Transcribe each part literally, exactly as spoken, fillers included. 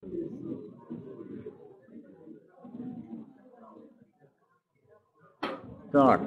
Так,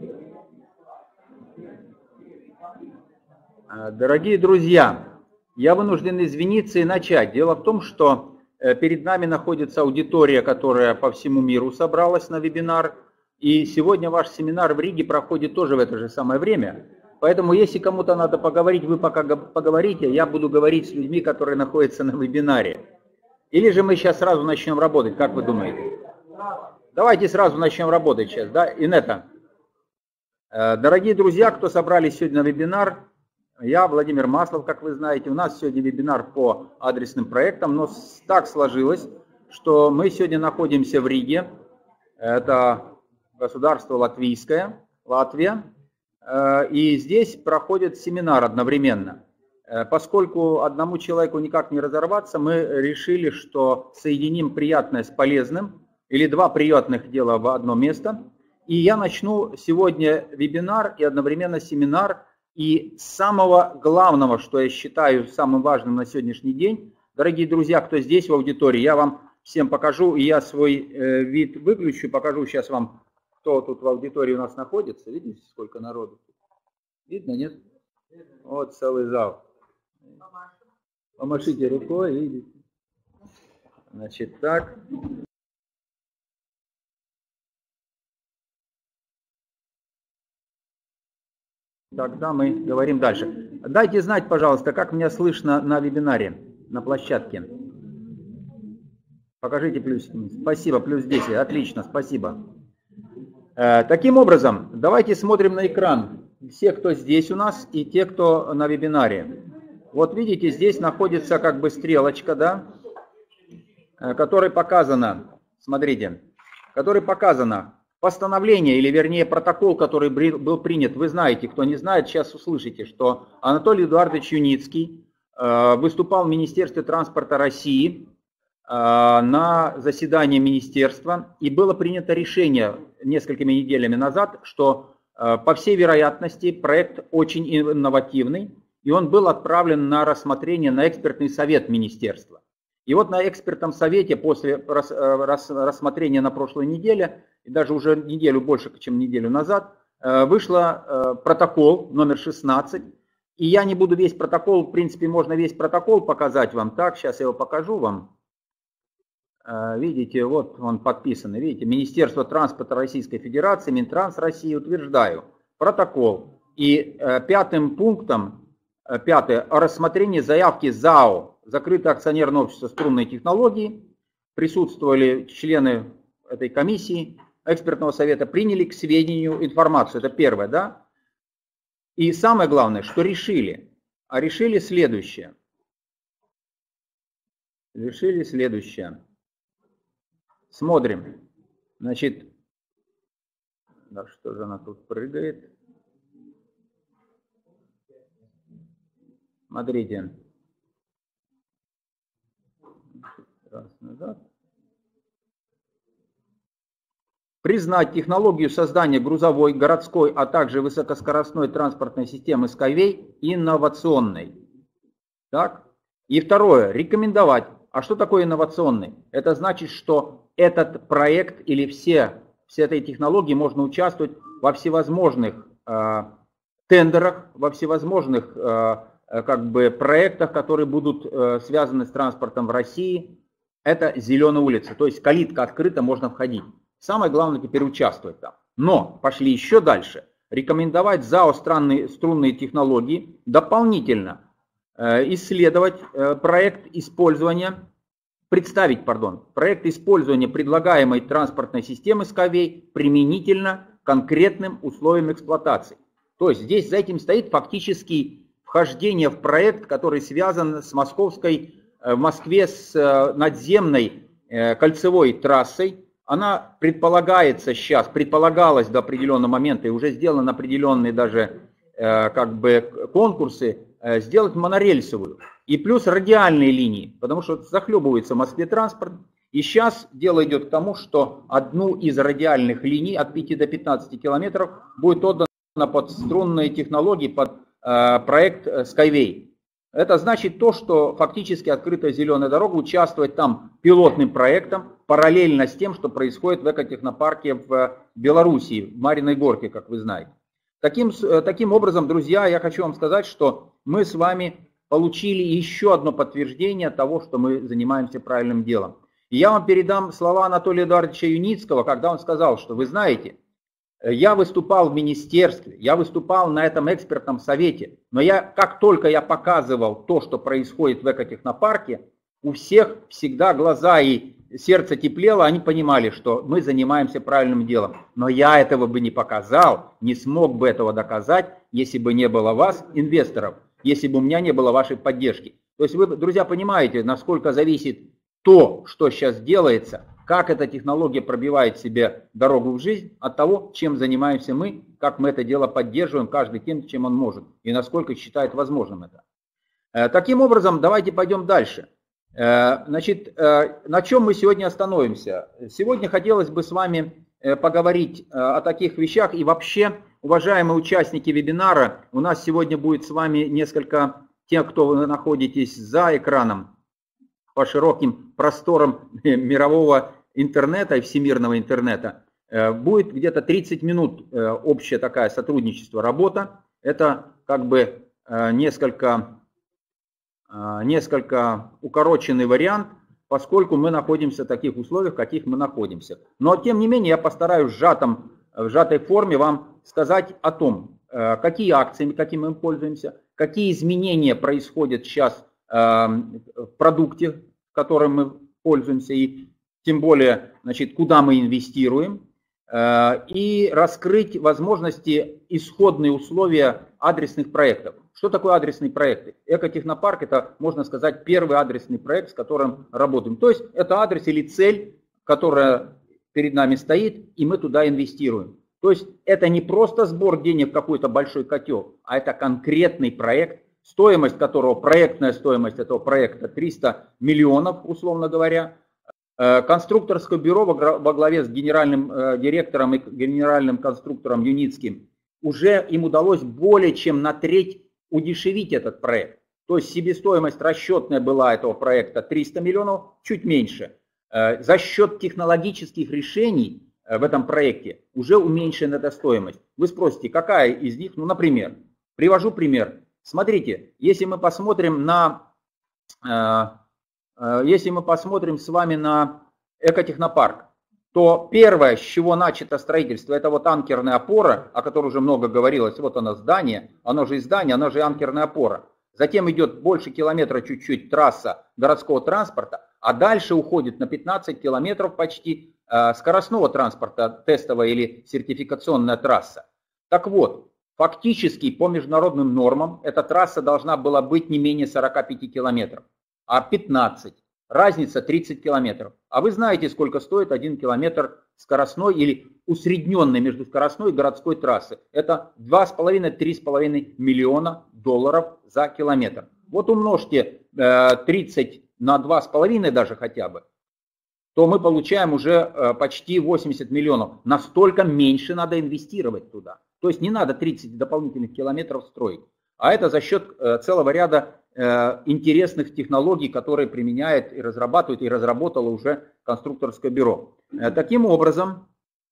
дорогие друзья, я вынужден извиниться и начать. Дело в том, что перед нами находится аудитория, которая по всему миру собралась на вебинар, и сегодня ваш семинар в Риге проходит тоже в это же самое время. Поэтому, если кому-то надо поговорить, вы пока поговорите, я буду говорить с людьми, которые находятся на вебинаре. Или же мы сейчас сразу начнем работать, как вы думаете? Давайте сразу начнем работать сейчас, да, Инета. Дорогие друзья, кто собрались сегодня на вебинар, я Владимир Маслов, как вы знаете. У нас сегодня вебинар по адресным проектам, но так сложилось, что мы сегодня находимся в Риге. Это государство латвийское, Латвия. И здесь проходит семинар одновременно. Поскольку одному человеку никак не разорваться, мы решили, что соединим приятное с полезным, или два приятных дела в одно место. И я начну сегодня вебинар и одновременно семинар. И самого главного, что я считаю самым важным на сегодняшний день, дорогие друзья, кто здесь в аудитории, я вам всем покажу, и я свой э, вид выключу, покажу сейчас вам, кто тут в аудитории у нас находится. Видите, сколько народу? Видно, нет? Вот целый зал. Помашите рукой, видите. Значит, так. Тогда мы говорим дальше. Дайте знать, пожалуйста, как меня слышно на вебинаре, на площадке. Покажите плюс. Спасибо, плюс десять. Отлично, спасибо. Таким образом, давайте смотрим на экран. Все, кто здесь у нас, и те, кто на вебинаре. Вот видите, здесь находится как бы стрелочка, да, которой показано, смотрите, которой показано постановление, или вернее протокол, который был принят. Вы знаете, кто не знает, сейчас услышите, что Анатолий Эдуардович Юницкий выступал в Министерстве транспорта России на заседании министерства, и было принято решение несколькими неделями назад, что по всей вероятности проект очень инновативный, и он был отправлен на рассмотрение на экспертный совет министерства. И вот на экспертном совете после рассмотрения на прошлой неделе, и даже уже неделю больше, чем неделю назад, вышел протокол номер шестнадцать. И я не буду весь протокол, в принципе, можно весь протокол показать вам. Так, сейчас я его покажу вам. Видите, вот он подписанный. Видите, Министерство транспорта Российской Федерации, Минтранс России, утверждаю протокол. И пятым пунктом, пятое, о рассмотрении заявки ЗАО, Закрытое акционерное общество струнной технологии, присутствовали члены этой комиссии, экспертного совета, приняли к сведению информацию. Это первое, да? И самое главное, что решили. А решили следующее. Решили следующее. Смотрим. Значит, да что же она тут прыгает? Смотрите. Раз назад. Признать технологию создания грузовой, городской, а также высокоскоростной транспортной системы Skyway инновационной. Так? И второе. Рекомендовать. А что такое инновационный? Это значит, что этот проект или все, все этой технологии можно участвовать во всевозможных э, тендерах, во всевозможных э, как бы проектах, которые будут э, связаны с транспортом в России. Это зеленая улица, то есть калитка открыта, можно входить. Самое главное теперь участвовать там. Но пошли еще дальше. Рекомендовать ЗАО «Струнные, струнные технологии» дополнительно э, исследовать э, проект использования, представить, пардон, проект использования предлагаемой транспортной системы Skyway применительно конкретным условиям эксплуатации. То есть здесь за этим стоит фактически вхождение в проект, который связан с московской, в Москве с надземной кольцевой трассой. Она предполагается сейчас, предполагалась до определенного момента и уже сделаны определенные даже как бы конкурсы, сделать монорельсовую. И плюс радиальные линии, потому что захлебывается в Москве транспорт. И сейчас дело идет к тому, что одну из радиальных линий от пяти до пятнадцати километров будет отдана под струнные технологии, под проект Skyway. Это значит то, что фактически открытая зеленая дорога участвует там пилотным проектом, параллельно с тем, что происходит в экотехнопарке в Белоруссии, в Марьиной Горке, как вы знаете. Таким, таким образом, друзья, я хочу вам сказать, что мы с вами получили еще одно подтверждение того, что мы занимаемся правильным делом. И я вам передам слова Анатолия Эдуардовича Юницкого, когда он сказал, что вы знаете, я выступал в министерстве, я выступал на этом экспертном совете, но я, как только я показывал то, что происходит в экотехнопарке, у всех всегда глаза и сердце теплело, они понимали, что мы занимаемся правильным делом. Но я этого бы не показал, не смог бы этого доказать, если бы не было вас, инвесторов, если бы у меня не было вашей поддержки. То есть вы, друзья, понимаете, насколько зависит то, что сейчас делается, как эта технология пробивает себе дорогу в жизнь, от того, чем занимаемся мы, как мы это дело поддерживаем, каждый тем, чем он может, и насколько считает возможным это. Таким образом, давайте пойдем дальше. Значит, на чем мы сегодня остановимся? Сегодня хотелось бы с вами поговорить о таких вещах, и вообще, уважаемые участники вебинара, у нас сегодня будет с вами несколько, тех, кто вы находитесь за экраном, по широким просторам мирового интернета и всемирного интернета, будет где-то тридцать минут общая такая сотрудничество, работа. Это как бы несколько, несколько укороченный вариант, поскольку мы находимся в таких условиях, в каких мы находимся. Но тем не менее я постараюсь в, сжатом, в сжатой форме вам сказать о том, какие акции, какими мы пользуемся, какие изменения происходят сейчас в продукте, которым мы пользуемся, и тем более, значит, куда мы инвестируем, и раскрыть возможности, исходные условия адресных проектов. Что такое адресные проекты? Экотехнопарк — это, можно сказать, первый адресный проект, с которым работаем. То есть это адрес или цель, которая перед нами стоит, и мы туда инвестируем. То есть это не просто сбор денег в какой-то большой котел, а это конкретный проект, стоимость которого, проектная стоимость этого проекта триста миллионов, условно говоря. Конструкторское бюро во главе с генеральным директором и генеральным конструктором Юницким, уже им удалось более чем на треть удешевить этот проект. То есть себестоимость расчетная была этого проекта триста миллионов, чуть меньше. За счет технологических решений в этом проекте уже уменьшена эта стоимость. Вы спросите, какая из них? Ну, например, привожу пример. Смотрите, если мы посмотрим на, э, если мы посмотрим с вами на экотехнопарк, то первое, с чего начато строительство, это вот анкерная опора, о которой уже много говорилось. Вот оно здание, оно же и здание, оно же и анкерная опора. Затем идет больше километра чуть-чуть трасса городского транспорта, а дальше уходит на пятнадцать километров почти э, скоростного транспорта, тестовая или сертификационная трасса. Так вот, фактически по международным нормам эта трасса должна была быть не менее сорока пяти километров, а пятнадцать. Разница тридцать километров. А вы знаете, сколько стоит один километр скоростной или усредненной между скоростной и городской трассы? Это два с половиной — три с половиной миллиона долларов за километр. Вот умножьте э, тридцать на два с половиной даже хотя бы, то мы получаем уже э, почти восемьдесят миллионов. Настолько меньше надо инвестировать туда. То есть не надо тридцать дополнительных километров строить. А это за счет э, целого ряда э, интересных технологий, которые применяет и разрабатывает, и разработало уже конструкторское бюро. Э, таким образом,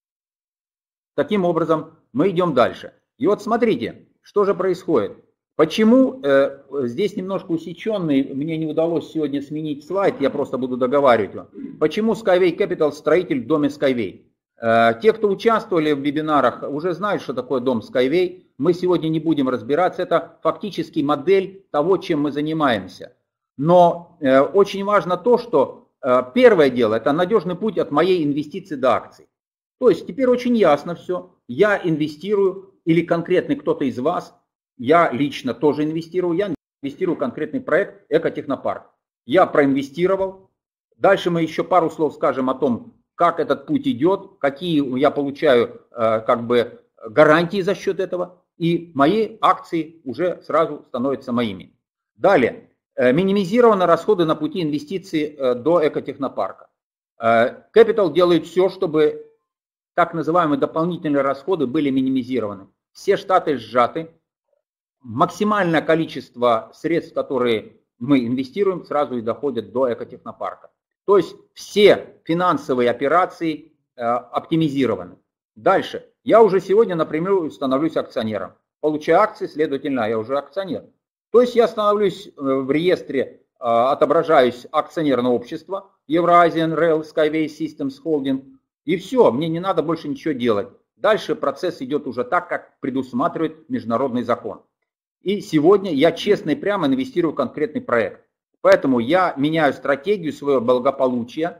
таким образом мы идем дальше. И вот смотрите, что же происходит. Почему э, здесь немножко усеченный, мне не удалось сегодня сменить слайд, я просто буду договаривать вам. Почему Skyway Capital строитель в доме Skyway? Те, кто участвовали в вебинарах, уже знают, что такое дом Skyway. Мы сегодня не будем разбираться. Это фактически модель того, чем мы занимаемся. Но э, очень важно то, что э, первое дело – это надежный путь от моей инвестиции до акций. То есть теперь очень ясно все. Я инвестирую, или конкретный кто-то из вас, я лично тоже инвестирую, я инвестирую в конкретный проект «Экотехнопарк». Я проинвестировал. Дальше мы еще пару слов скажем о том, как этот путь идет, какие я получаю э, как бы гарантии за счет этого, и мои акции уже сразу становятся моими. Далее, э, минимизированы расходы на пути инвестиций э, до экотехнопарка. Э, Capital делает все, чтобы так называемые дополнительные расходы были минимизированы. Все штаты сжаты, максимальное количество средств, которые мы инвестируем, сразу и доходят до экотехнопарка. То есть все финансовые операции э, оптимизированы. Дальше. Я уже сегодня, например, становлюсь акционером. Получаю акции, следовательно, я уже акционер. То есть я становлюсь в реестре, э, отображаюсь акционерное общество Eurasian Rail Skyway Systems Holding. И все, мне не надо больше ничего делать. Дальше процесс идет уже так, как предусматривает международный закон. И сегодня я честно и прямо инвестирую в конкретный проект. Поэтому я меняю стратегию своего благополучия.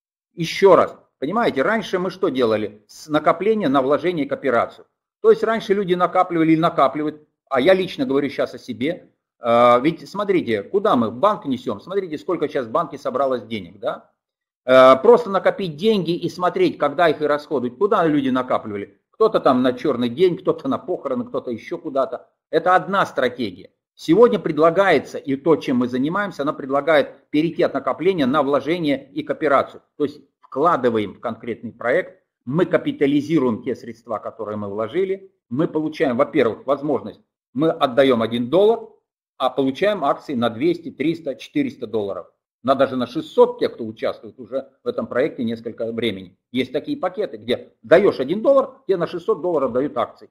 Еще раз, понимаете, раньше мы что делали? С накопления на вложение и кооперацию. То есть раньше люди накапливали и накапливают, а я лично говорю сейчас о себе. Ведь смотрите, куда мы в банк несем? Смотрите, сколько сейчас в банке собралось денег, да? Просто накопить деньги и смотреть, когда их и расходовать. Куда люди накапливали? Кто-то там на черный день, кто-то на похороны, кто-то еще куда-то. Это одна стратегия. Сегодня предлагается, и то, чем мы занимаемся, она предлагает перейти от накопления на вложение и кооперацию. То есть вкладываем в конкретный проект, мы капитализируем те средства, которые мы вложили. Мы получаем, во-первых, возможность, мы отдаем один доллар, а получаем акции на двести, триста, четыреста долларов. На даже на шестьсот, те, кто участвует уже в этом проекте несколько времени. Есть такие пакеты, где даешь один доллар, тебе на шестьсот долларов дают акции.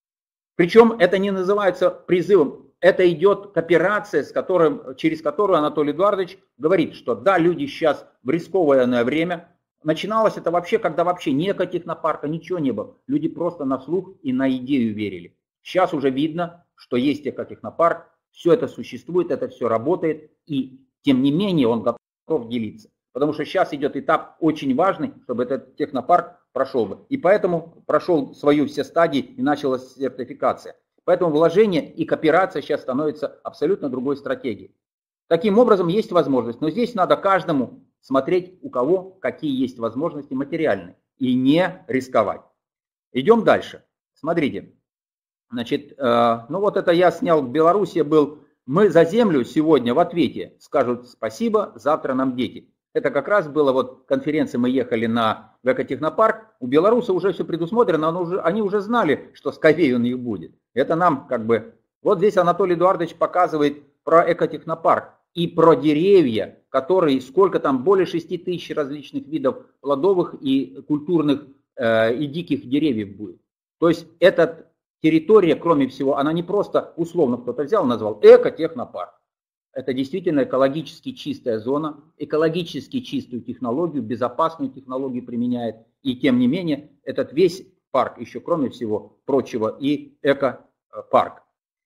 Причем это не называется призывом, это идет кооперация, с которым, через которую Анатолий Эдуардович говорит, что да, люди сейчас в рискованное время. Начиналось это вообще, когда вообще ни экотехнопарка, ничего не было. Люди просто на слух и на идею верили. Сейчас уже видно, что есть экотехнопарк, все это существует, это все работает, и тем не менее он готов делиться. Потому что сейчас идет этап очень важный, чтобы этот технопарк прошел бы. И поэтому прошел свою все стадии и началась сертификация. Поэтому вложение и кооперация сейчас становятся абсолютно другой стратегией. Таким образом есть возможность, но здесь надо каждому смотреть, у кого какие есть возможности материальные, и не рисковать. Идем дальше. Смотрите. Значит, э, ну вот это я снял в Беларуси, был. Мы за землю сегодня в ответе скажут спасибо, завтра нам дети. Это как раз было вот конференция, мы ехали на экотехнопарк, у белорусов уже все предусмотрено, но уже, они уже знали, что Skyway у них будет. Это нам как бы... Вот здесь Анатолий Эдуардович показывает про экотехнопарк и про деревья, которые, сколько там, более шести тысяч различных видов плодовых и культурных э, и диких деревьев будет. То есть этот... Территория, кроме всего, она не просто условно кто-то взял и назвал экотехнопарк. Это действительно экологически чистая зона, экологически чистую технологию, безопасную технологию применяет. И тем не менее, этот весь парк еще, кроме всего прочего, и экопарк.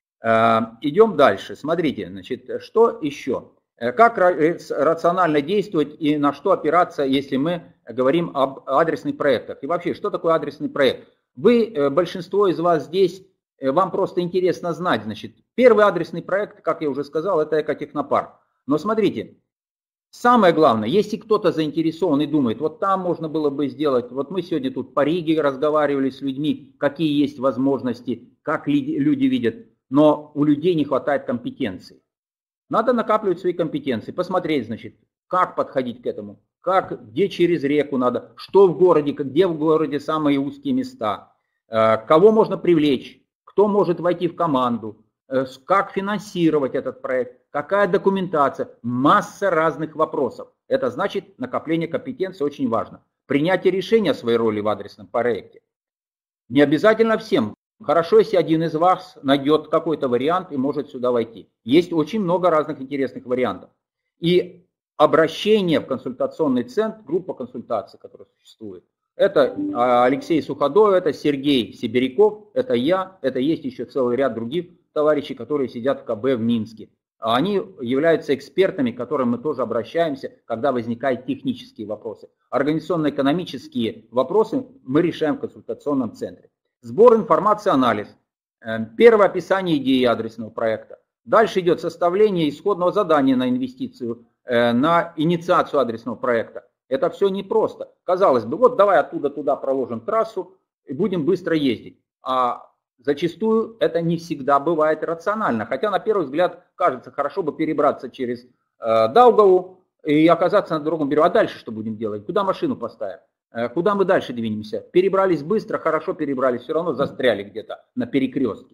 Идем дальше. Смотрите, значит, что еще? Как рационально действовать и на что опираться, если мы говорим об адресных проектах? И вообще, что такое адресный проект? Вы, большинство из вас здесь, вам просто интересно знать, значит, первый адресный проект, как я уже сказал, это экотехнопарк. Но смотрите, самое главное, если кто-то заинтересован и думает, вот там можно было бы сделать, вот мы сегодня тут по Риге разговаривали с людьми, какие есть возможности, как люди видят, но у людей не хватает компетенций. Надо накапливать свои компетенции, посмотреть, значит, как подходить к этому. Как, где через реку надо, что в городе, где в городе самые узкие места, кого можно привлечь, кто может войти в команду, как финансировать этот проект, какая документация, масса разных вопросов. Это значит, накопление компетенции очень важно. Принятие решения о своей роли в адресном проекте. Не обязательно всем. Хорошо, если один из вас найдет какой-то вариант и может сюда войти. Есть очень много разных интересных вариантов. И обращение в консультационный центр, группа консультаций, которая существует. Это Алексей Суходоев, это Сергей Сибиряков, это я, это есть еще целый ряд других товарищей, которые сидят в ка бэ в Минске. Они являются экспертами, к которым мы тоже обращаемся, когда возникают технические вопросы. Организационно-экономические вопросы мы решаем в консультационном центре. Сбор информации, анализ. Первое описание идеи адресного проекта. Дальше идет составление исходного задания на инвестицию, на инициацию адресного проекта. Это все непросто. Казалось бы, вот давай оттуда туда проложим трассу и будем быстро ездить. А зачастую это не всегда бывает рационально. Хотя на первый взгляд кажется, хорошо бы перебраться через э, Даугаву и оказаться на другом берегу. А дальше что будем делать? Куда машину поставим? Э, куда мы дальше двинемся? Перебрались быстро, хорошо перебрались, все равно застряли где-то на перекрестке.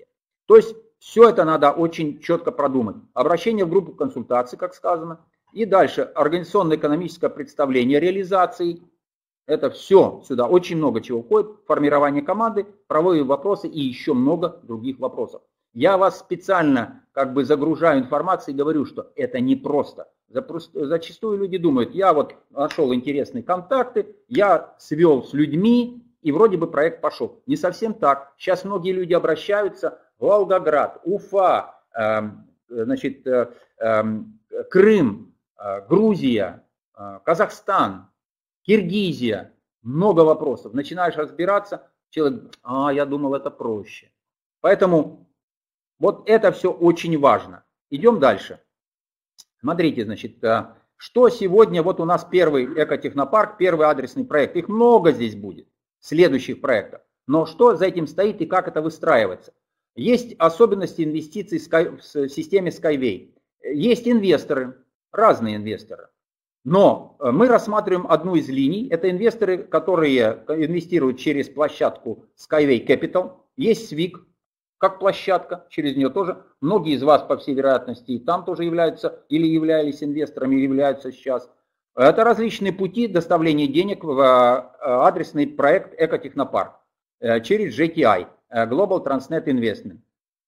То есть все это надо очень четко продумать. Обращение в группу консультаций, как сказано. И дальше организационно-экономическое представление реализации. Это все сюда, очень много чего входит. Формирование команды, правовые вопросы и еще много других вопросов. Я вас специально как бы загружаю информацией и говорю, что это непросто. Зачастую люди думают, я вот нашел интересные контакты, я свел с людьми, и вроде бы проект пошел. Не совсем так. Сейчас многие люди обращаются в Волгоград, Уфа, э, значит, э, э, Крым, э, Грузия, э, Казахстан, Киргизия. Много вопросов. Начинаешь разбираться, человек, а, я думал, это проще. Поэтому вот это все очень важно. Идем дальше. Смотрите, значит, что сегодня, вот у нас первый экотехнопарк, первый адресный проект. Их много здесь будет, следующих проектов. Но что за этим стоит и как это выстраивается? Есть особенности инвестиций в системе Skyway. Есть инвесторы, разные инвесторы. Но мы рассматриваем одну из линий. Это инвесторы, которые инвестируют через площадку Skyway Capital. Есть свик, как площадка, через нее тоже. Многие из вас, по всей вероятности, и там тоже являются или являлись инвесторами, или являются сейчас. Это различные пути доставления денег в адресный проект Экотехнопарк через джей ти ай, Global Transnet Investment,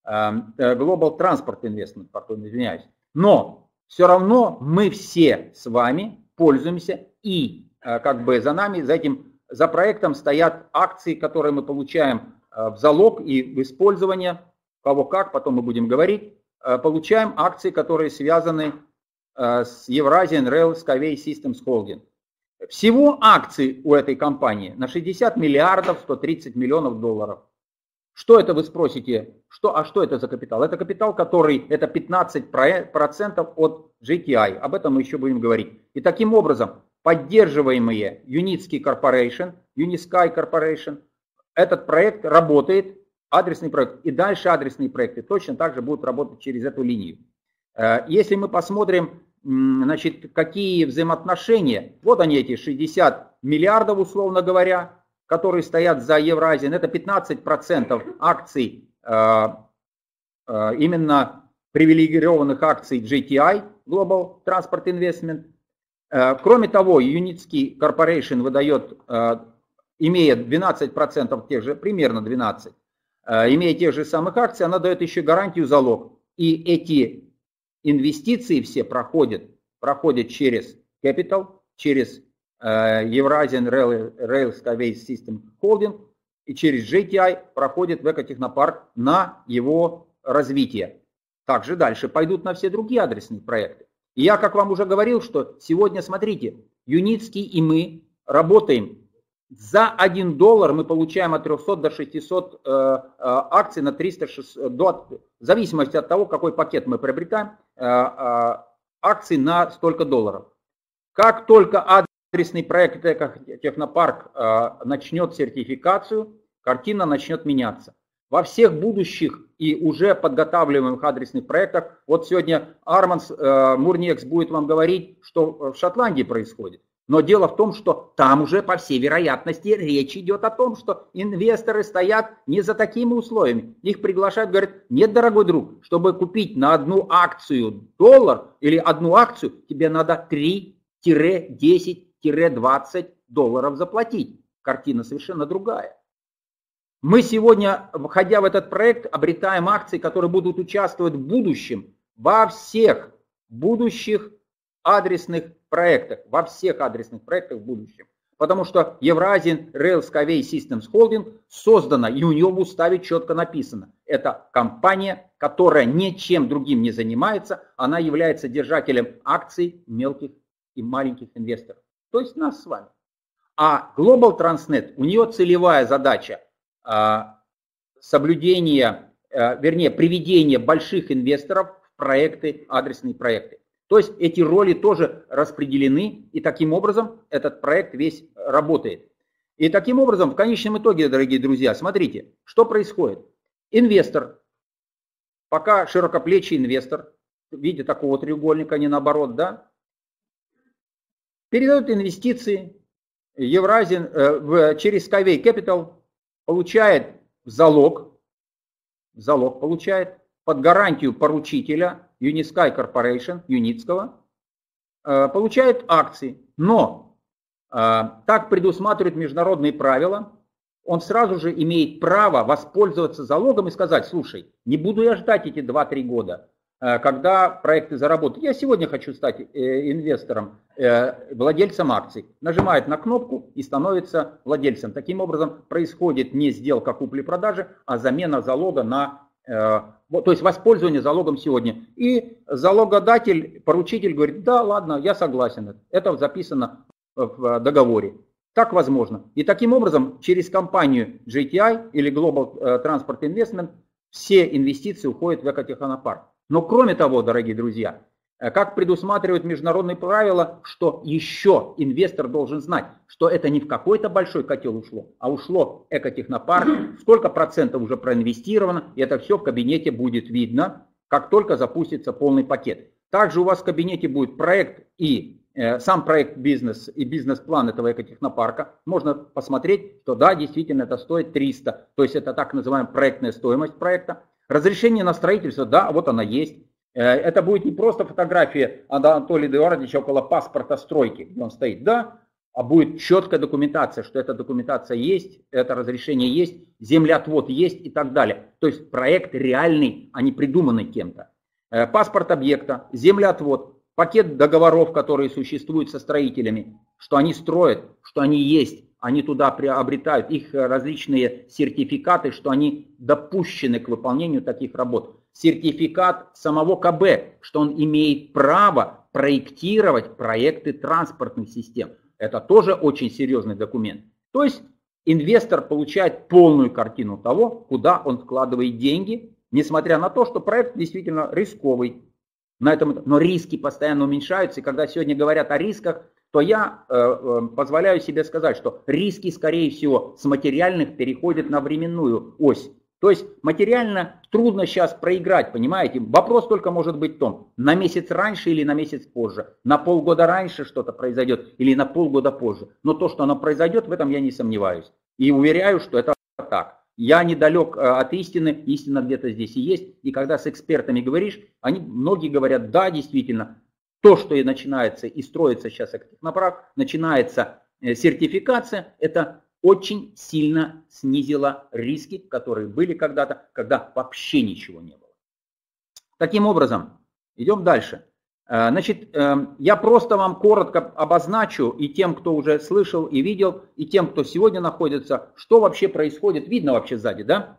Global Transport Investment, пардон, извиняюсь. Но все равно мы все с вами пользуемся, и как бы за нами, за этим, за проектом стоят акции, которые мы получаем в залог и в использование, кого как, потом мы будем говорить, получаем акции, которые связаны с Eurasian Rail Skyway Systems Holding. Всего акций у этой компании на шестьдесят миллиардов сто тридцать миллионов долларов. Что это, вы спросите, что, а что это за капитал? Это капитал, который, это пятнадцать процентов от джей ти ай, об этом мы еще будем говорить. И таким образом, поддерживаемые Unitsky Corporation, Unisky Corporation, этот проект работает, адресный проект, и дальше адресные проекты точно так же будут работать через эту линию. Если мы посмотрим, значит, какие взаимоотношения, вот они эти шестьдесят миллиардов, условно говоря, которые стоят за Евразией, это пятнадцать процентов акций, именно привилегированных акций джей ти ай, Global Transport Investment. Кроме того, Unitsky Corporation выдает, имея двенадцать процентов тех же, примерно двенадцать процентов, имея тех же самых акций, она дает еще гарантию залог. И эти инвестиции все проходят, проходят через Capital, через Eurasian Rail, Rail Skyway System Holding и через джей ти ай проходит в Экотехнопарк на его развитие. Также дальше пойдут на все другие адресные проекты. И я, как вам уже говорил, что сегодня, смотрите, Unitsky и мы работаем. За один доллар мы получаем от трёхсот до шестисот э, э, акций на триста шестьсот, до, в зависимости от того, какой пакет мы приобретаем, э, э, акций на столько долларов. Как только адресный проект Экотехнопарк э, начнет сертификацию, картина начнет меняться. Во всех будущих и уже подготавливаемых адресных проектах, вот сегодня Арманс э, Мурнекс будет вам говорить, что в Шотландии происходит. Но дело в том, что там уже, по всей вероятности, речь идет о том, что инвесторы стоят не за такими условиями. Их приглашают, говорят, нет, дорогой друг, чтобы купить на одну акцию доллар или одну акцию, тебе надо три-десять-двадцать долларов заплатить. Картина совершенно другая. Мы сегодня, входя в этот проект, обретаем акции, которые будут участвовать в будущем во всех будущих адресных проектах, во всех адресных проектах в будущем. Потому что Eurasian Rail Skyway Systems Holding создана, и у нее в уставе четко написано. Это компания, которая ничем другим не занимается, она является держателем акций мелких и маленьких инвесторов. То есть нас с вами. А Global Transnet, у нее целевая задача соблюдение, вернее, приведение больших инвесторов в проекты, адресные проекты. То есть эти роли тоже распределены, и таким образом этот проект весь работает. И таким образом, в конечном итоге, дорогие друзья, смотрите, что происходит. Инвестор, пока широкоплечий инвестор, в виде такого треугольника, не наоборот, да, передает инвестиции Eurasian, э, в, через Skyway Capital, получает в залог залог получает под гарантию поручителя Unisky Corporation, Юницкого, получает акции. Но так предусматривают международные правила, он сразу же имеет право воспользоваться залогом и сказать: слушай, не буду я ждать эти два-три года, когда проекты заработают. Я сегодня хочу стать инвестором, владельцем акций. Нажимает на кнопку и становится владельцем. Таким образом происходит не сделка купли-продажи, а замена залога на... То есть воспользование залогом сегодня. И залогодатель, поручитель говорит: да, ладно, я согласен. Это записано в договоре. Так возможно. И таким образом через компанию джей ти ай или Global Transport Investment все инвестиции уходят в экотехнопарк. Но кроме того, дорогие друзья, как предусматривают международные правила, что еще инвестор должен знать, что это не в какой-то большой котел ушло, а ушло экотехнопарк, сколько процентов уже проинвестировано, и это все в кабинете будет видно, как только запустится полный пакет. Также у вас в кабинете будет проект и э, сам проект бизнес и бизнес-план этого экотехнопарка. Можно посмотреть, что да, действительно это стоит триста, то есть это так называемая проектная стоимость проекта. Разрешение на строительство, да, вот она есть. Это будет не просто фотография Анатолия Эдуардовича около паспорта стройки, где он стоит, да, а будет четкая документация, что эта документация есть, это разрешение есть, землеотвод есть и так далее. То есть проект реальный, а не придуманный кем-то. Паспорт объекта, землеотвод, пакет договоров, которые существуют со строителями, что они строят, что они есть. Они туда приобретают их различные сертификаты, что они допущены к выполнению таких работ. Сертификат самого ка бэ, что он имеет право проектировать проекты транспортных систем. Это тоже очень серьезный документ. То есть инвестор получает полную картину того, куда он вкладывает деньги, несмотря на то, что проект действительно рисковый. На этом, но риски постоянно уменьшаются, и когда сегодня говорят о рисках, то я э, э, позволяю себе сказать, что риски, скорее всего, с материальных переходят на временную ось. То есть материально трудно сейчас проиграть, понимаете? Вопрос только может быть в том, на месяц раньше или на месяц позже, на полгода раньше что-то произойдет или на полгода позже. Но то, что оно произойдет, в этом я не сомневаюсь. И уверяю, что это так. Я недалек от истины, истина где-то здесь и есть. И когда с экспертами говоришь, они, многие говорят: да, действительно, то, что и начинается и строится сейчас экотехнопарк, начинается сертификация, это очень сильно снизило риски, которые были когда-то, когда вообще ничего не было. Таким образом, идем дальше. Значит, я просто вам коротко обозначу и тем, кто уже слышал и видел, и тем, кто сегодня находится, что вообще происходит. Видно вообще сзади, да?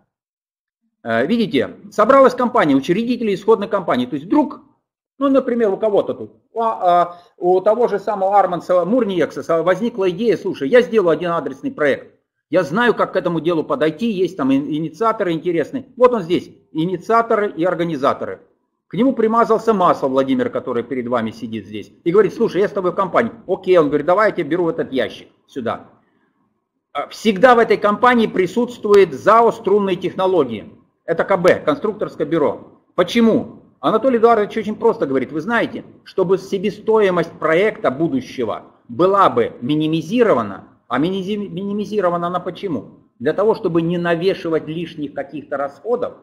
Видите, собралась компания, учредители исходной компании. То есть вдруг, ну, например, у кого-то тут, а, а, у того же самого Арманса Мурниекса возникла идея: слушай, я сделаю один адресный проект. Я знаю, как к этому делу подойти, есть там инициаторы интересные. Вот он здесь, инициаторы и организаторы. К нему примазался Маслов Владимир, который перед вами сидит здесь, и говорит: слушай, я с тобой в компании. Окей, он говорит: давай я тебе беру этот ящик сюда. Всегда в этой компании присутствует ЗАО «Струнные технологии». Это ка бэ, конструкторское бюро. Почему? Анатолий Эдуардович очень просто говорит: вы знаете, чтобы себестоимость проекта будущего была бы минимизирована, а минимизирована она почему? Для того, чтобы не навешивать лишних каких-то расходов,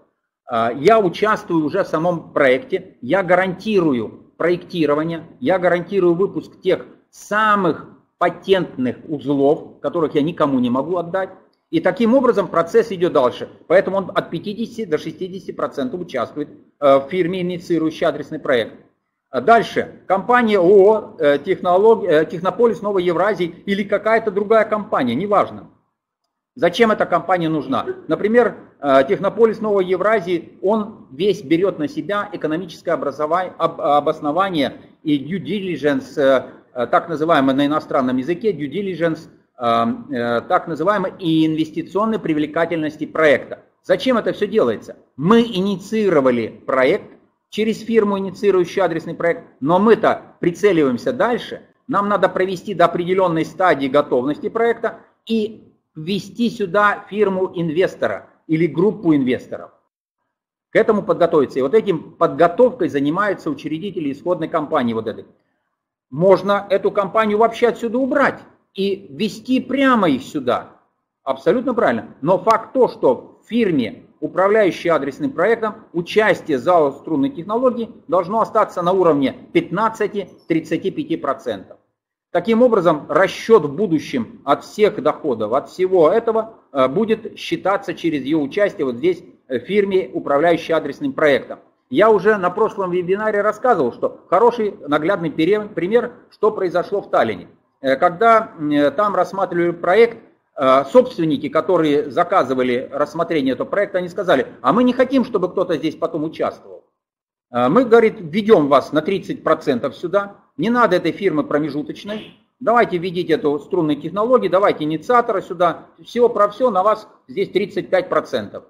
я участвую уже в самом проекте, я гарантирую проектирование, я гарантирую выпуск тех самых патентных узлов, которых я никому не могу отдать. И таким образом процесс идет дальше. Поэтому он от пятидесяти до шестидесяти процентов участвует в фирме, инициирующей адресный проект. Дальше. Компания ООО «Технополис Новой Евразии» или какая-то другая компания, неважно. Зачем эта компания нужна? Например, Технополис Новой Евразии, он весь берет на себя экономическое обоснование и due diligence, так называемый на иностранном языке, due diligence, так называемой и инвестиционной привлекательности проекта. Зачем это все делается? Мы инициировали проект через фирму, инициирующую адресный проект, но мы-то прицеливаемся дальше. Нам надо провести до определенной стадии готовности проекта и ввести сюда фирму инвестора или группу инвесторов. К этому подготовиться. И вот этим подготовкой занимаются учредители исходной компании вот этой. Можно эту компанию вообще отсюда убрать и ввести прямо их сюда. Абсолютно правильно. Но факт то, что в фирме управляющий адресным проектом, участие ЗАО струнной технологии должно остаться на уровне пятнадцати-тридцати пяти процентов. Таким образом, расчет в будущем от всех доходов, от всего этого будет считаться через ее участие вот здесь в фирме, управляющей адресным проектом. Я уже на прошлом вебинаре рассказывал, что хороший наглядный пример, что произошло в Таллине. Когда там рассматривали проект, собственники, которые заказывали рассмотрение этого проекта, они сказали, а мы не хотим, чтобы кто-то здесь потом участвовал. Мы, говорит, введем вас на тридцать процентов сюда, не надо этой фирмы промежуточной, давайте введите эту струнную технологию, давайте инициатора сюда, всего про все на вас здесь тридцать пять процентов.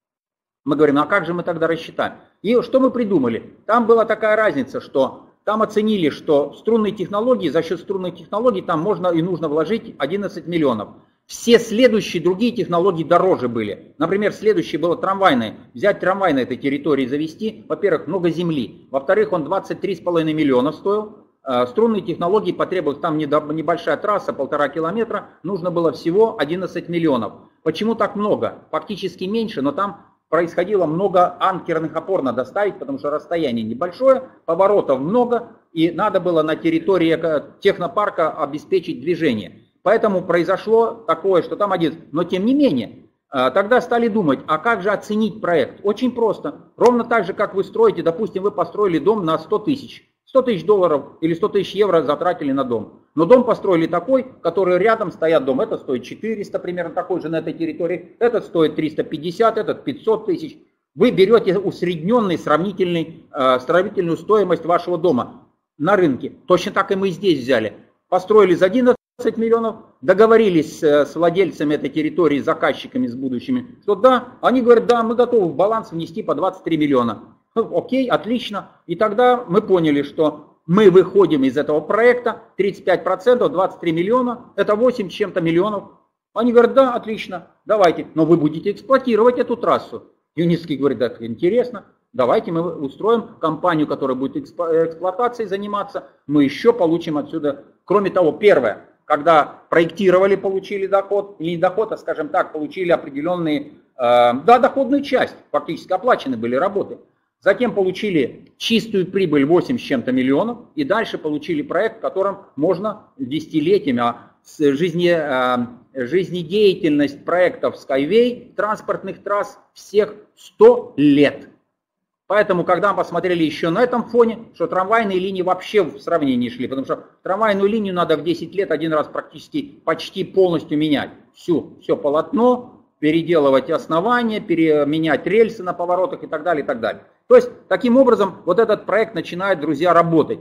Мы говорим, а как же мы тогда рассчитаем? И что мы придумали? Там была такая разница, что там оценили, что струнные технологии, за счет струнной технологии там можно и нужно вложить одиннадцать миллионов. Все следующие другие технологии дороже были. Например, следующее было трамвайное. Взять трамвай на этой территории завести, во-первых, много земли. Во-вторых, он двадцать три с половиной миллиона стоил. Струнные технологии потребовалось, там небольшая трасса, полтора километра, нужно было всего одиннадцать миллионов. Почему так много? Фактически меньше, но там происходило много анкерных опор надо ставить, потому что расстояние небольшое, поворотов много, и надо было на территории технопарка обеспечить движение. Поэтому произошло такое, что там один. Но тем не менее, тогда стали думать, а как же оценить проект? Очень просто. Ровно так же, как вы строите, допустим, вы построили дом на сто тысяч. сто тысяч долларов или сто тысяч евро затратили на дом. Но дом построили такой, который рядом стоят дом. Это стоит четыреста, примерно такой же на этой территории. Этот стоит триста пятьдесят, этот пятьсот тысяч. Вы берете усредненный сравнительный, э, сравнительную стоимость вашего дома на рынке. Точно так и мы здесь взяли. Построили за одиннадцать миллионов, договорились с владельцами этой территории, заказчиками с будущими, что да, они говорят, да, мы готовы в баланс внести по двадцать три миллиона. Ну, окей, отлично. И тогда мы поняли, что мы выходим из этого проекта, тридцать пять процентов, двадцать три миллиона, это восемь с чем-то миллионов. Они говорят, да, отлично, давайте, но вы будете эксплуатировать эту трассу. Юницкий говорит, да, интересно, давайте мы устроим компанию, которая будет эксплуатацией заниматься, мы еще получим отсюда. Кроме того, первое, когда проектировали, получили доход, или не доход, а, скажем так, получили определенные, э, да, доходную часть, фактически оплачены были работы. Затем получили чистую прибыль восемь с чем-то миллионов, и дальше получили проект, в котором можно десятилетиями, а жизни, э, жизнедеятельность проектов Skyway, транспортных трасс, всех сто лет. Поэтому, когда мы посмотрели еще на этом фоне, что трамвайные линии вообще в сравнении не шли, потому что трамвайную линию надо в десять лет один раз практически почти полностью менять. Всю, все полотно, переделывать основания, переменять рельсы на поворотах и так далее, и так далее. То есть, таким образом, вот этот проект начинает, друзья, работать.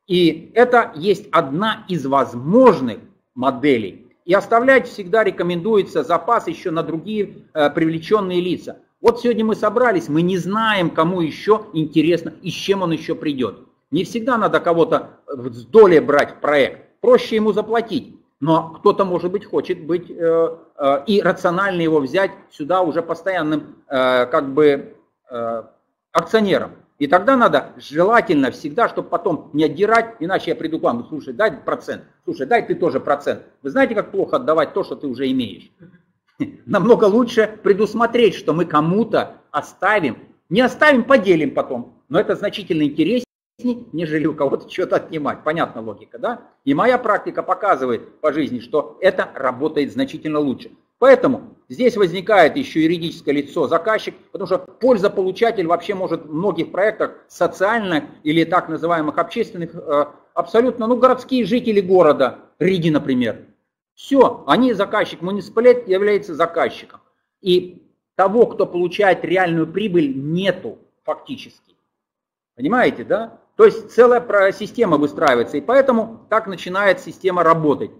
И это есть одна из возможных моделей. И оставлять всегда рекомендуется запас еще на другие э, привлеченные лица. Вот сегодня мы собрались, мы не знаем, кому еще интересно и с чем он еще придет. Не всегда надо кого-то с долей брать в проект, проще ему заплатить. Но кто-то, может быть, хочет быть э, э, и рационально его взять сюда уже постоянным э, как бы э, акционером. И тогда надо желательно всегда, чтобы потом не отдирать, иначе я приду к вам, слушай, дай процент, слушай, дай ты тоже процент. Вы знаете, как плохо отдавать то, что ты уже имеешь? Намного лучше предусмотреть, что мы кому-то оставим. Не оставим, поделим потом. Но это значительно интереснее, нежели у кого-то что-то отнимать. Понятна логика, да? И моя практика показывает по жизни, что это работает значительно лучше. Поэтому здесь возникает еще юридическое лицо заказчик, потому что пользополучатель вообще может в многих проектах социальных или так называемых общественных, абсолютно, ну, городские жители города, Риги, например. Все, они заказчик, муниципалитет является заказчиком. И того, кто получает реальную прибыль, нету фактически. Понимаете, да? То есть целая система выстраивается, и поэтому так начинает система работать.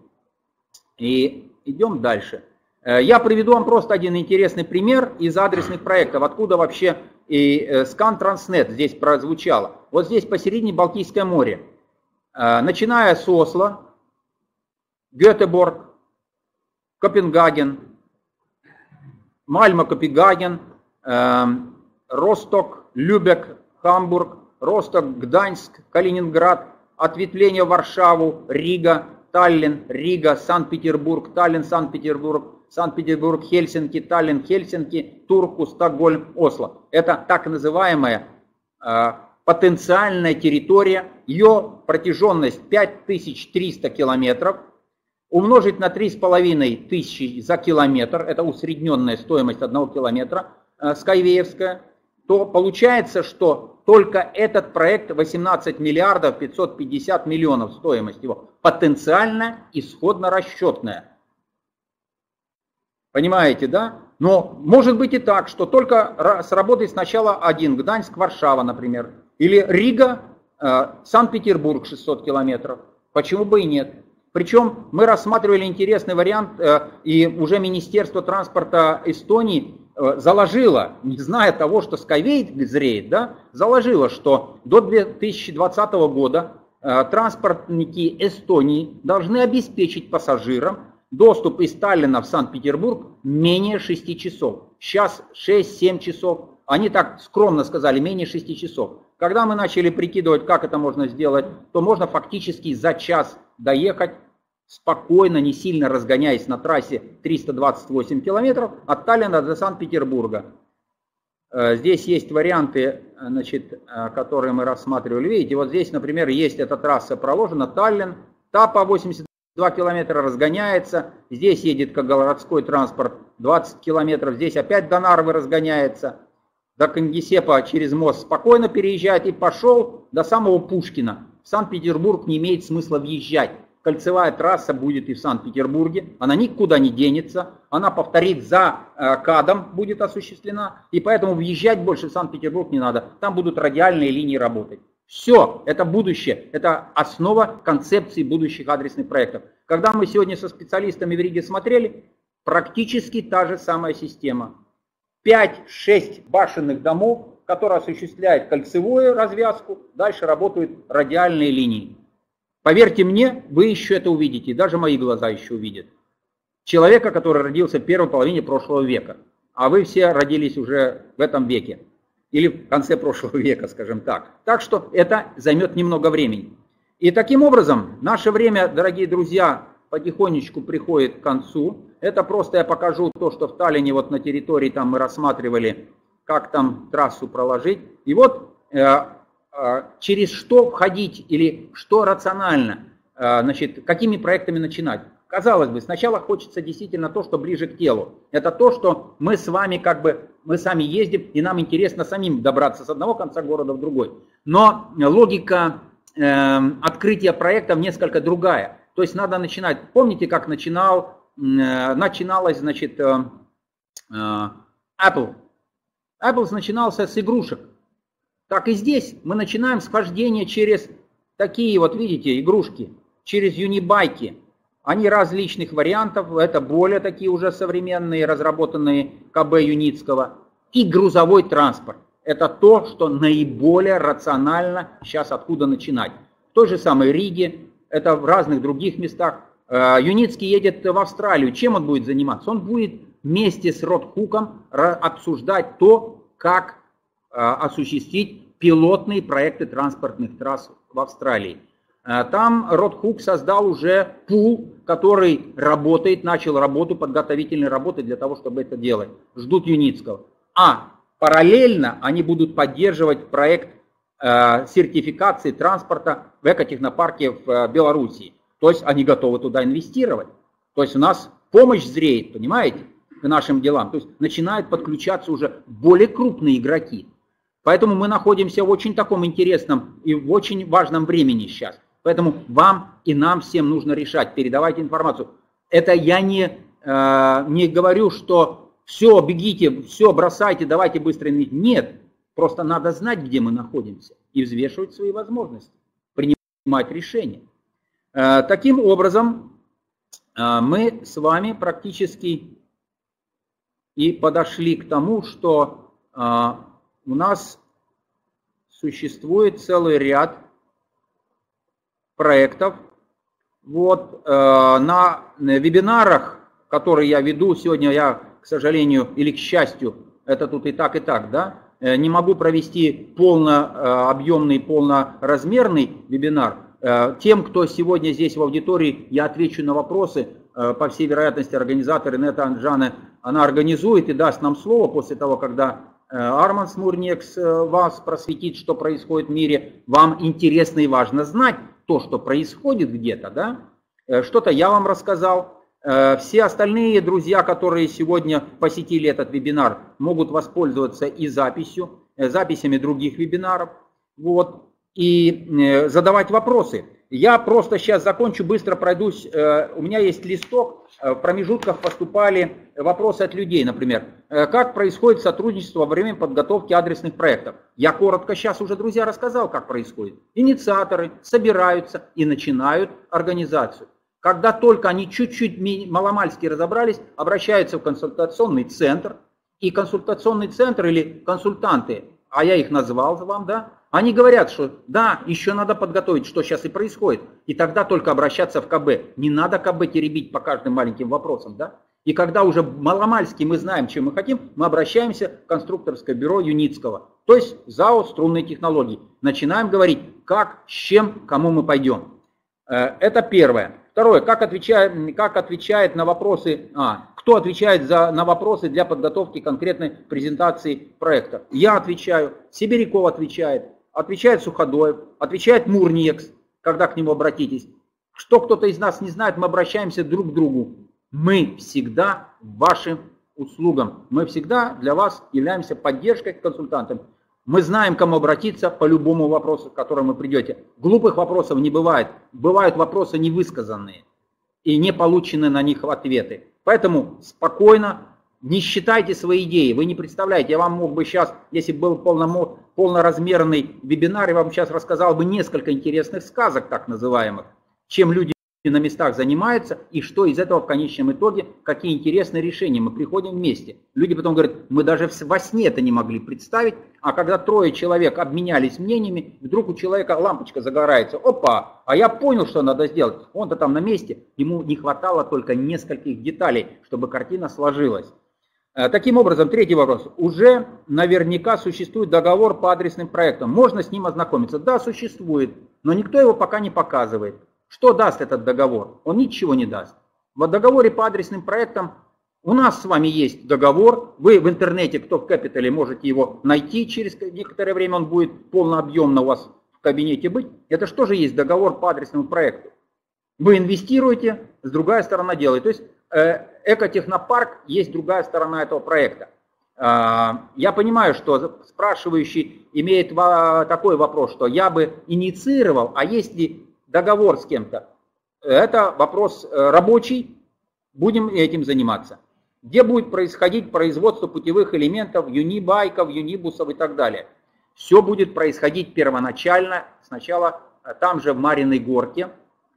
И идем дальше. Я приведу вам просто один интересный пример из адресных проектов, откуда вообще и Scan Transnet здесь прозвучало. Вот здесь посередине Балтийское море. Начиная с Осло, Гетеборг, Копенгаген, Мальмо, Копенгаген, э, Росток, Любек, Хамбург, Росток, Гданьск, Калининград, ответвление в Варшаву, Рига, Таллин, Рига, Санкт-Петербург, Таллин, Санкт-Петербург, Санкт-Петербург, Хельсинки, Таллин, Хельсинки, Турку, Стокгольм, Осло. Это так называемая э, потенциальная территория. Ее протяженность пять тысяч триста километров. Умножить на три с половиной тысячи за километр, это усредненная стоимость одного километра э, скайвеевская, то получается, что только этот проект восемнадцать миллиардов пятьсот пятьдесят миллионов стоимость его, потенциально исходно-расчетная. Понимаете, да? Но может быть и так, что только сработает сначала один, Гданьск-Варшава, например, или Рига, э, Санкт-Петербург шестьсот километров. Почему бы и нет? Причем мы рассматривали интересный вариант, э, и уже Министерство транспорта Эстонии э, заложило, не зная того, что Skyway зреет, да, заложило, что до две тысячи двадцатого года э, транспортники Эстонии должны обеспечить пассажирам доступ из Таллина в Санкт-Петербург менее шести часов. Сейчас шесть-семь часов. Они так скромно сказали, менее шести часов. Когда мы начали прикидывать, как это можно сделать, то можно фактически за час доехать спокойно, не сильно разгоняясь на трассе триста двадцать восемь километров от Таллина до Санкт-Петербурга. Здесь есть варианты, значит, которые мы рассматривали. Видите, вот здесь, например, есть эта трасса проложена, Таллин, та по восемьдесят два километра разгоняется. Здесь едет как городской транспорт двадцать километров, здесь опять до Нарвы разгоняется. До Кингисеппа через мост спокойно переезжает и пошел до самого Пушкина. В Санкт-Петербург не имеет смысла въезжать. Кольцевая трасса будет и в Санкт-Петербурге, она никуда не денется, она повторит за э, КАДом будет осуществлена, и поэтому въезжать больше в Санкт-Петербург не надо, там будут радиальные линии работать. Все, это будущее, это основа концепции будущих адресных проектов. Когда мы сегодня со специалистами в Риге смотрели, практически та же самая система. пять-шесть башенных домов, которые осуществляют кольцевую развязку, дальше работают радиальные линии. Поверьте мне, вы еще это увидите, даже мои глаза еще увидят. Человека, который родился в первой половине прошлого века, а вы все родились уже в этом веке, или в конце прошлого века, скажем так. Так что это займет немного времени. И таким образом, наше время, дорогие друзья, потихонечку приходит к концу. Это просто я покажу то, что в Таллине, вот на территории там мы рассматривали, как там трассу проложить. И вот э, э, через что входить или что рационально, э, значит, какими проектами начинать. Казалось бы, сначала хочется действительно то, что ближе к телу. Это то, что мы с вами как бы, мы сами ездим, и нам интересно самим добраться с одного конца города в другой. Но логика э, открытия проектов несколько другая. То есть надо начинать, помните, как начинал, э, начиналась, значит, э, э, Apple. Apple начинался с игрушек. Так и здесь мы начинаем схождение через такие вот, видите, игрушки, через юнибайки. Они различных вариантов, это более такие уже современные, разработанные КБ Юницкого. И грузовой транспорт. Это то, что наиболее рационально сейчас откуда начинать. В той же самой Риге, это в разных других местах. Юницкий едет в Австралию. Чем он будет заниматься? Он будет вместе с Ротхуком обсуждать то, как осуществить пилотные проекты транспортных трасс в Австралии. Там Ротхук создал уже пул, который работает, начал работу, подготовительные работы для того, чтобы это делать. Ждут Юницкого. А параллельно они будут поддерживать проект э, сертификации транспорта в экотехнопарке в э, Белоруссии. То есть они готовы туда инвестировать. То есть у нас помощь зреет, понимаете, к нашим делам. То есть начинают подключаться уже более крупные игроки. Поэтому мы находимся в очень таком интересном и в очень важном времени сейчас. Поэтому вам и нам всем нужно решать, передавайте информацию. Это я не, э, не говорю, что все, бегите, все, бросайте, давайте быстро инвестировать. Нет, просто надо знать, где мы находимся и взвешивать свои возможности, принимать решения. Э, таким образом, э, мы с вами практически и подошли к тому, что э, у нас существует целый ряд проектов. Вот, э, на вебинарах, которые я веду, сегодня я, к сожалению, или к счастью, это тут и так, и так, да, э, не могу провести полнообъемный, полноразмерный вебинар. Э, тем, кто сегодня здесь в аудитории, я отвечу на вопросы, по всей вероятности, организатор Инета Анджане, она организует и даст нам слово после того, когда Арман Смурнекс вас просветит, что происходит в мире. Вам интересно и важно знать то, что происходит где-то, да? Что-то я вам рассказал. Все остальные друзья, которые сегодня посетили этот вебинар, могут воспользоваться и записью, записями других вебинаров. Вот. И задавать вопросы. Я просто сейчас закончу, быстро пройдусь. У меня есть листок, в промежутках поступали вопросы от людей, например. Как происходит сотрудничество во время подготовки адресных проектов? Я коротко сейчас уже, друзья, рассказал, как происходит. Инициаторы собираются и начинают организацию. Когда только они чуть-чуть маломальски разобрались, обращаются в консультационный центр. И консультационный центр или консультанты, а я их назвал вам, да, они говорят, что да, еще надо подготовить, что сейчас и происходит. И тогда только обращаться в КБ. Не надо КБ теребить по каждым маленьким вопросам, да. И когда уже маломальски мы знаем, чем мы хотим, мы обращаемся в конструкторское бюро Юницкого. То есть ЗАО «Струнные технологии». Начинаем говорить, как, с чем, кому мы пойдем. Это первое. Второе, как отвечает, как отвечает на вопросы, а, кто отвечает за, на вопросы для подготовки конкретной презентации проекта. Я отвечаю, Сибиряков отвечает, отвечает Суходоев, отвечает Мурниекс, когда к нему обратитесь. Что кто-то из нас не знает, мы обращаемся друг к другу. Мы всегда вашим услугам, мы всегда для вас являемся поддержкой консультантом. Мы знаем, к кому обратиться по любому вопросу, к которому вы придете. Глупых вопросов не бывает. Бывают вопросы невысказанные и не получены на них ответы. Поэтому спокойно, не считайте свои идеи. Вы не представляете, я вам мог бы сейчас, если бы был полномо, полноразмерный вебинар, я вам сейчас рассказал бы несколько интересных сказок, так называемых, чем люди на местах занимаются и что из этого в конечном итоге, какие интересные решения мы приходим вместе. Люди потом говорят, мы даже во сне это не могли представить, а когда трое человек обменялись мнениями, вдруг у человека лампочка загорается, опа, а я понял, что надо сделать. Он-то там на месте, ему не хватало только нескольких деталей, чтобы картина сложилась. Таким образом, третий вопрос. Уже наверняка существует договор по адресным проектам. Можно с ним ознакомиться? Да, существует, но никто его пока не показывает. Что даст этот договор? Он ничего не даст. В договоре по адресным проектам у нас с вами есть договор. Вы в интернете, кто в Капитале, можете его найти. Через некоторое время он будет полнообъемно у вас в кабинете быть. Это что же есть договор по адресному проекту? Вы инвестируете, с другая сторона делает. То есть э, экотехнопарк есть другая сторона этого проекта. Э, я понимаю, что спрашивающий имеет такой вопрос, что я бы инициировал, а если договор с кем-то. Это вопрос рабочий, будем этим заниматься. Где будет происходить производство путевых элементов, юнибайков, юнибусов и так далее. Все будет происходить первоначально, сначала там же в Мариной Горке.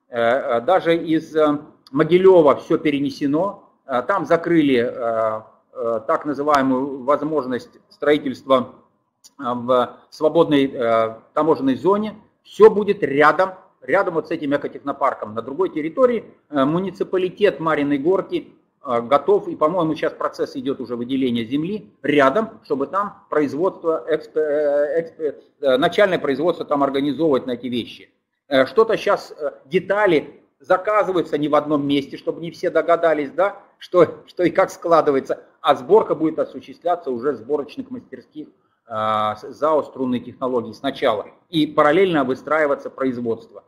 Даже из Могилева все перенесено. Там закрыли так называемую возможность строительства в свободной таможенной зоне. Все будет рядом. Рядом вот с этим экотехнопарком на другой территории муниципалитет Мариной Горки готов, и, по-моему, сейчас процесс идет уже выделения земли рядом, чтобы там производство, эксп, эксп, начальное производство там организовывать на эти вещи. Что-то сейчас, детали заказываются не в одном месте, чтобы не все догадались, да, что, что и как складывается, а сборка будет осуществляться уже в сборочных мастерских ЗАО «Струнные технологии» сначала, и параллельно выстраиваться производство.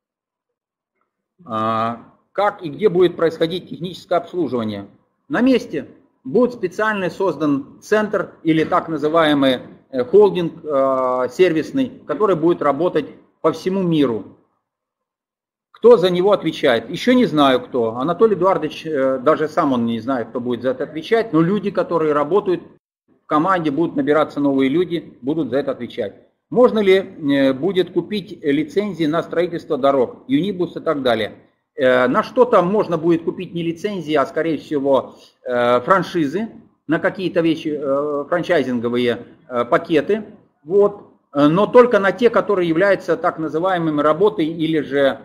Как и где будет происходить техническое обслуживание? На месте. Будет специально создан центр или так называемый холдинг сервисный, который будет работать по всему миру. Кто за него отвечает? Еще не знаю кто. Анатолий Эдуардович, даже сам он не знает, кто будет за это отвечать, но люди, которые работают в команде, будут набираться новые люди, будут за это отвечать. Можно ли будет купить лицензии на строительство дорог, юнибус и так далее? На что-то можно будет купить не лицензии, а скорее всего франшизы, на какие-то вещи, франчайзинговые пакеты, вот, но только на те, которые являются так называемыми работой или же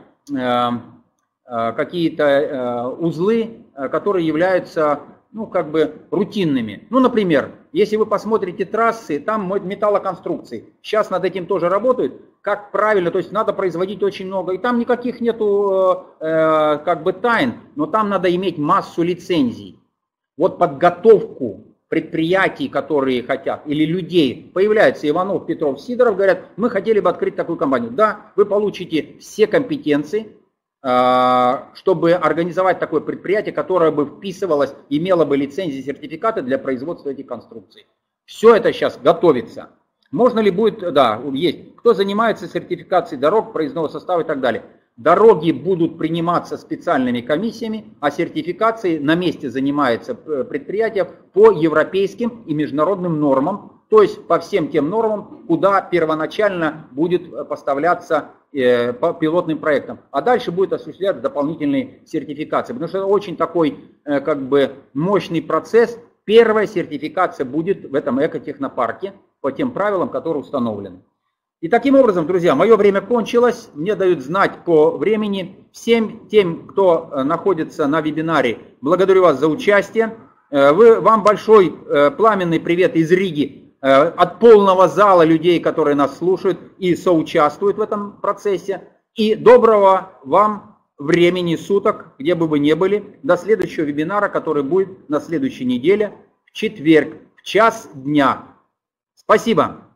какие-то узлы, которые являются, ну, как бы рутинными. Ну, например, Если вы посмотрите трассы, там металлоконструкции. Сейчас над этим тоже работают. Как правильно, то есть надо производить очень много. И там никаких нету э, как бы тайн, но там надо иметь массу лицензий. Вот подготовку предприятий, которые хотят, или людей, появляется Иванов, Петров, Сидоров, говорят, мы хотели бы открыть такую компанию. Да, вы получите все компетенции, чтобы организовать такое предприятие, которое бы вписывалось, имело бы лицензии, сертификаты для производства этих конструкций. Все это сейчас готовится. Можно ли будет, да, есть, кто занимается сертификацией дорог, проездного состава и так далее. Дороги будут приниматься специальными комиссиями, а сертификацией на месте занимается предприятие по европейским и международным нормам, то есть по всем тем нормам, куда первоначально будет поставляться э, по пилотным проектам. А дальше будет осуществляться дополнительные сертификации, потому что это очень такой э, как бы мощный процесс. Первая сертификация будет в этом экотехнопарке по тем правилам, которые установлены. И таким образом, друзья, мое время кончилось, мне дают знать по времени. Всем тем, кто находится на вебинаре, благодарю вас за участие. Вы, вам большой пламенный привет из Риги, от полного зала людей, которые нас слушают и соучаствуют в этом процессе. И доброго вам времени суток, где бы вы ни были, до следующего вебинара, который будет на следующей неделе, в четверг, в час дня. Спасибо.